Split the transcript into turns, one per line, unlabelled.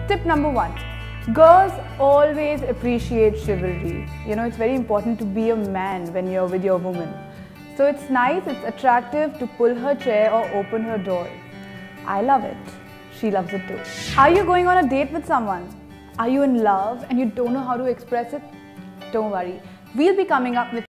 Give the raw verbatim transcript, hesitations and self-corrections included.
Tip number one. Girls always appreciate chivalry. You know, it's very important to be a man when you're with your woman. So it's nice, it's attractive to pull her chair or open her door. I love it. She loves it too. Are you going on a date with someone? Are you in love and you don't know how to express it? Don't worry. We'll be coming up with